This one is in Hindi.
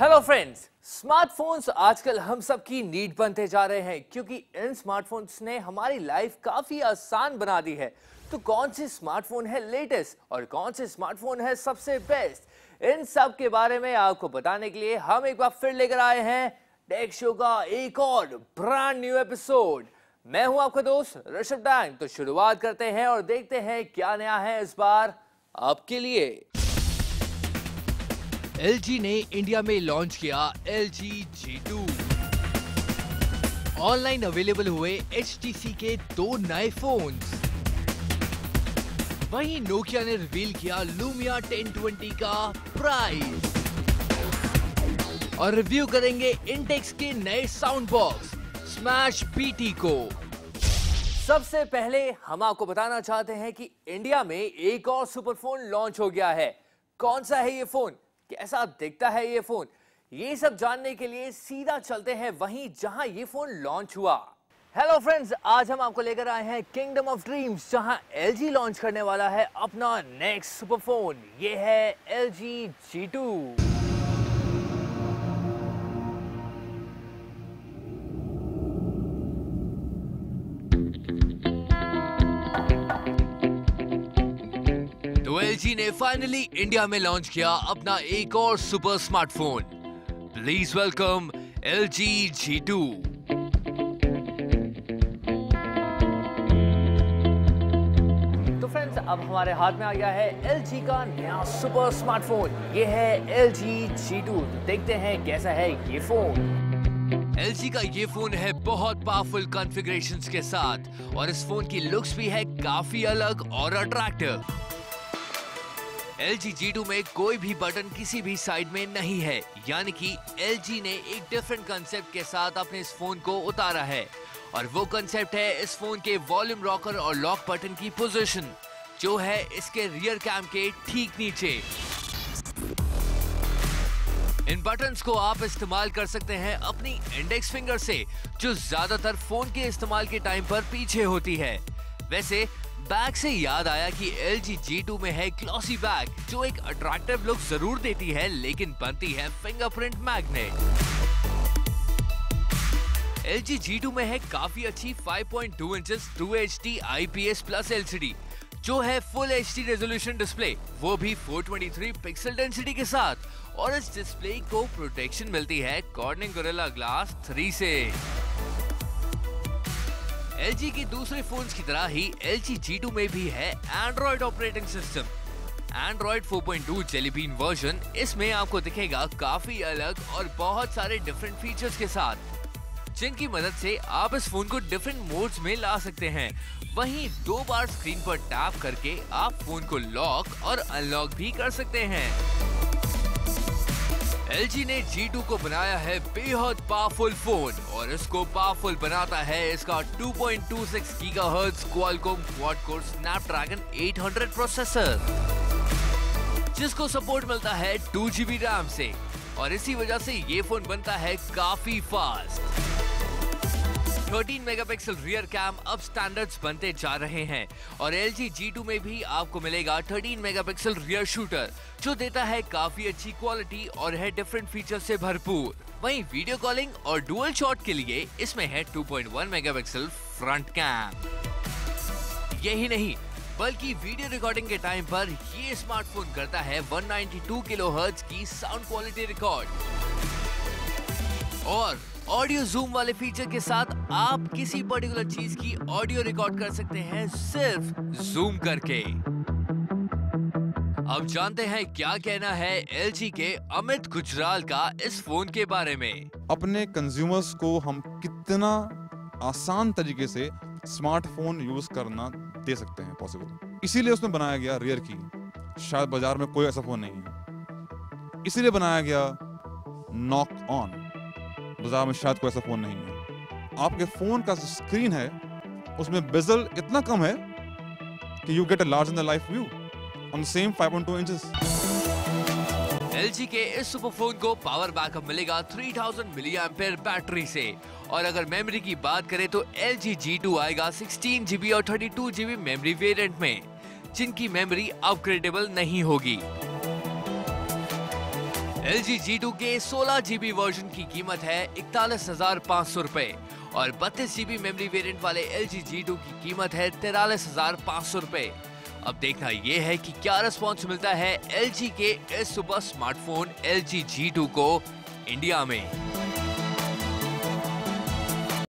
हेलो फ्रेंड्स, स्मार्टफोन्स आजकल हम सब की नीड बनते जा रहे हैं क्योंकि इन स्मार्टफोन्स ने हमारी लाइफ काफी आसान बना दी है। तो कौन से स्मार्टफोन है लेटेस्ट और कौन से स्मार्टफोन है सबसे बेस्ट, इन सब के बारे में आपको बताने के लिए हम एक बार फिर लेकर आए हैं टेक शो का एक और ब्रांड न्यू एपिसोड। मैं हूं आपका दोस्त ऋषभ डांग। तो शुरुआत करते हैं और देखते हैं क्या नया है इस बार आपके लिए। LG ने इंडिया में लॉन्च किया LG G2। ऑनलाइन अवेलेबल हुए HTC के 2 नए फोन्स। वहीं नोकिया ने रिवील किया लूमिया 1020 का प्राइस। और रिव्यू करेंगे इंटेक्स के नए साउंड बॉक्स स्मैश BT को। सबसे पहले हम आपको बताना चाहते हैं कि इंडिया में एक और सुपरफोन लॉन्च हो गया है। कौन सा है ये फोन, कैसा दिखता है ये फोन, ये सब जानने के लिए सीधा चलते हैं वहीं जहां ये फोन लॉन्च हुआ। हेलो फ्रेंड्स, आज हम आपको लेकर आए हैं किंगडम ऑफ ड्रीम्स, जहां LG लॉन्च करने वाला है अपना नेक्स्ट सुपरफोन। ये है LG G2। तो LG ने फाइनली इंडिया में लॉन्च किया अपना एक और super smartphone. Please welcome LG G2। तो फ्रेंड्स, अब हमारे हाथ में आ गया है LG का नया सुपर स्मार्टफोन। ये है LG G2। तो देखते हैं कैसा है ये फोन। LG का ये फोन है बहुत पावरफुल कॉन्फ़िगरेशंस के साथ और इस फोन की लुक्स भी है काफी अलग और अट्रैक्टिव। LG G2 में कोई भी बटन किसी भी साइड में नहीं है, यानी कि LG ने एक डिफरेंट कंसेप्ट के साथ अपने इस फोन को उतारा है। और वो कंसेप्ट है इस फोन के वॉल्यूम रॉकर और लॉक बटन की पोजीशन, जो है इसके रियर कैम के ठीक नीचे। इन बटन्स को आप इस्तेमाल कर सकते हैं अपनी इंडेक्स फिंगर से, जो ज्यादातर फोन के इस्तेमाल के टाइम पर पीछे होती है। वैसे बैग से याद आया कि LG G2 में है ग्लॉसी बैग, जो एक अट्रैक्टिव लुक जरूर देती है, लेकिन बनती है फिंगरप्रिंट मैग्नेट। LG G2 में है काफी अच्छी 5.2 inches 2HD IPS plus LCD, जो है फुल HD रेजोल्यूशन डिस्प्ले, वो भी 423 पिक्सल डेंसिटी के साथ। और इस डिस्प्ले को प्रोटेक्शन मिलती है कॉर्निंग गोरिल्ला ग्लास 3 से। LG की दूसरे फोन्स की तरह ही LG G2 में भी है Android operating system. Android 4.2 jelly bean version इसमें आपको दिखेगा काफी अलग और बहुत सारे डिफरेंट फीचर्स के साथ, जिनकी मदद से आप इस फोन को डिफरेंट मोड्स में ला सकते हैं। वहीं 2 बार स्क्रीन पर टैप करके आप फोन को लॉक और अनलॉक भी कर सकते हैं। LG ने G2 को बनाया है बेहद पावरफुल फोन और इसको पावरफुल बनाता है इसका 2.26 gigahertz Qualcomm quad core Snapdragon 800 processor, जिसको सपोर्ट मिलता है 2GB रैम से। और इसी वजह से ये फोन बनता है काफी फास्ट। 13 मेगापिक्सल रियर कैम अब स्टैंडर्ड्स बनते जा रहे हैं और LG G2 में भी आपको मिलेगा 13 मेगापिक्सल रियर शूटर, जो देता है काफी अच्छी क्वालिटी और है डिफरेंट फीचर से भरपूर। वहीं वीडियो कॉलिंग और डुअल शॉट के लिए इसमें है 2.1 मेगापिक्सल फ्रंट कैम। यही नहीं, बल्कि वीडियो रिकॉर्डिंग के टाइम पर ये स्मार्टफोन करता है 192 किलोहर्ट्ज की साउंड क्वालिटी रिकॉर्ड। और ऑडियो जूम वाले फीचर के साथ आप किसी पर्टिकुलर चीज की ऑडियो रिकॉर्ड कर सकते हैं सिर्फ जूम करके। अब जानते हैं क्या कहना है LG के अमित गुजराल का इस फोन के बारे में। अपने कंज्यूमर्स को हम कितना आसान तरीके से स्मार्टफोन यूज करना दे सकते हैं पॉसिबल, इसीलिए उसमें बनाया गया रियर की। शायद बाजार में कोई ऐसा फोन नहीं है, इसीलिए बनाया गया नॉक ऑन। बाजार में शायद कोई ऐसा फोन नहीं है। आपके फोन का स्क्रीन है उसमें बेजल इतना कम है कि you get a large in the life view on same 5.2 inches. LG के इस सुपरफोन को पावर बैकअप मिलेगा 3000 mAh बैटरी से। और अगर मेमोरी की बात करें तो LG G2 आएगा 16GB और 32GB मेमोरी वेरिएंट में, जिनकी मेमोरी अपग्रेडेबल नहीं होगी। LG G2 के 16 GB वर्जन की कीमत है 41,500 रुपए और 32 GB मेमोरी वेरिएंट वाले LG G2 की कीमत है 43,500 रुपए। अब देखना ये है कि क्या रिस्पॉन्स मिलता है LG के इस सुपर स्मार्टफोन LG G2 को इंडिया में।